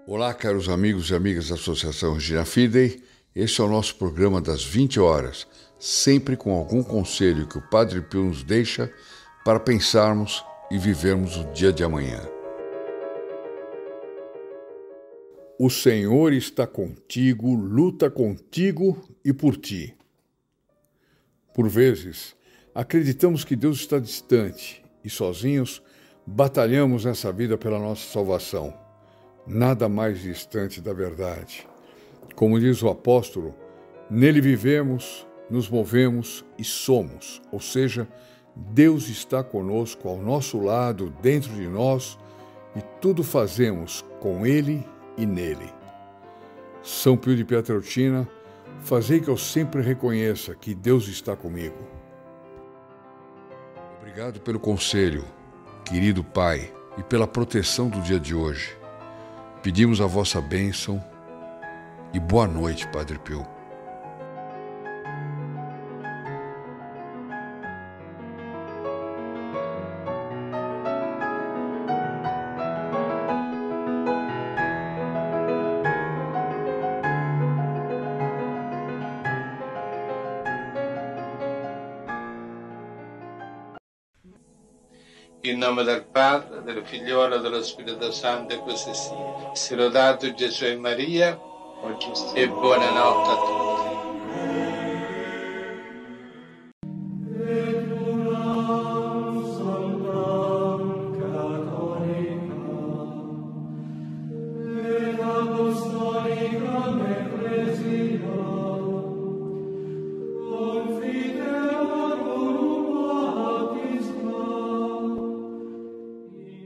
Olá, caros amigos e amigas da Associação Regina Fidei. Este é o nosso programa das 20 horas, sempre com algum conselho que o Padre Pio nos deixa para pensarmos e vivermos o dia de amanhã. O Senhor está contigo, luta contigo e por ti. Por vezes, acreditamos que Deus está distante e sozinhos batalhamos nessa vida pela nossa salvação. Nada mais distante da verdade. Como diz o apóstolo, nele vivemos, nos movemos e somos, ou seja, Deus está conosco, ao nosso lado, dentro de nós, e tudo fazemos com Ele e nele. São Pio de Pietrelcina, fazei que eu sempre reconheça que Deus está comigo. Obrigado pelo conselho, querido Pai, e pela proteção do dia de hoje. Pedimos a vossa bênção e boa noite, Padre Pio. In nome del Padre, del Figliolo e dello Spirito Santo, e così sia. Sia lodato Gesù e Maria, e buonanotte a tutti.